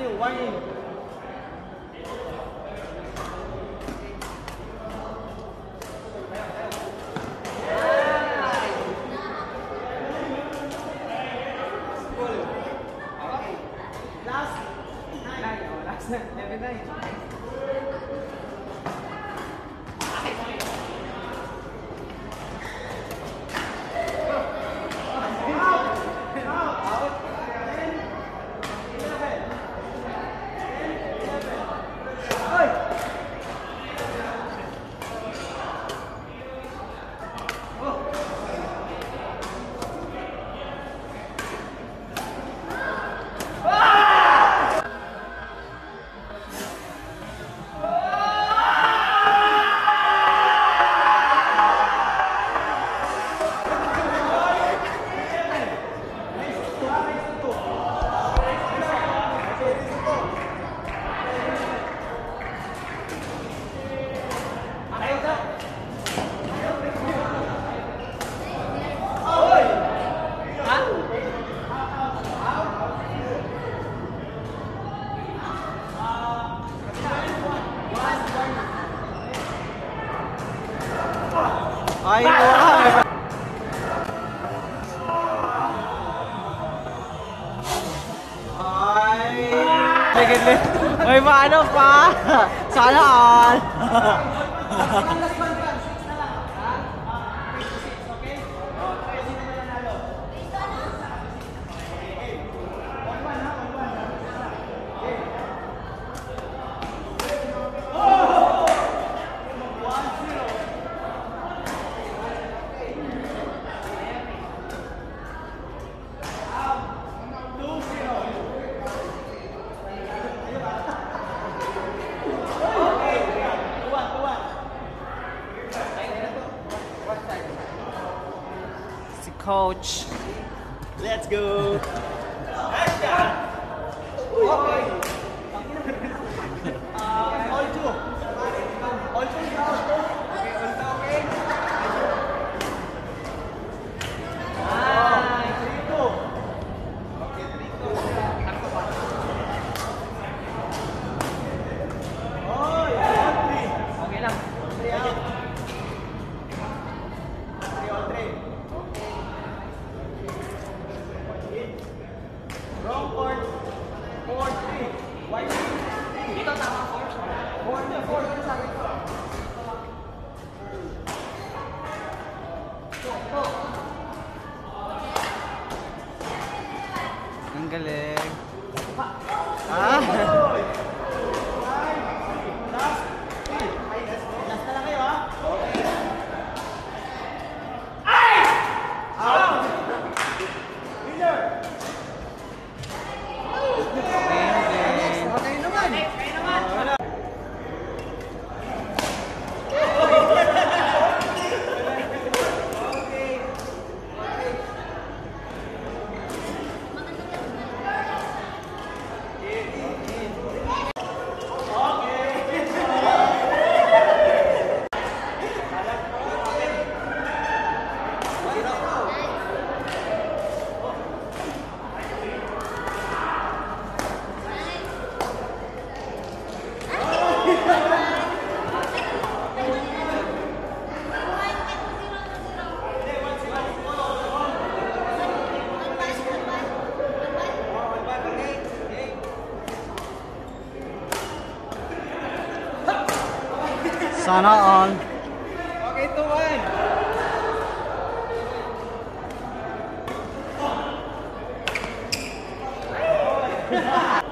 still, one in. Ay, wow! Ay! Sige, ay, paano pa? Sana all! Coach, let's go. Okay. All two. All two. Okay. Nice. 3-2. Okay, 3-2. Oh, yeah. 3. Okay lang. 3 out. 3 all 3. Wrong court. 4-3. White team. Dito tama 4. 4 sa akin. Ang galing. Ah! Last na lang kayo, ha? Ay! Out! Winner! Okay naman. Sana all. Okay, 2-1.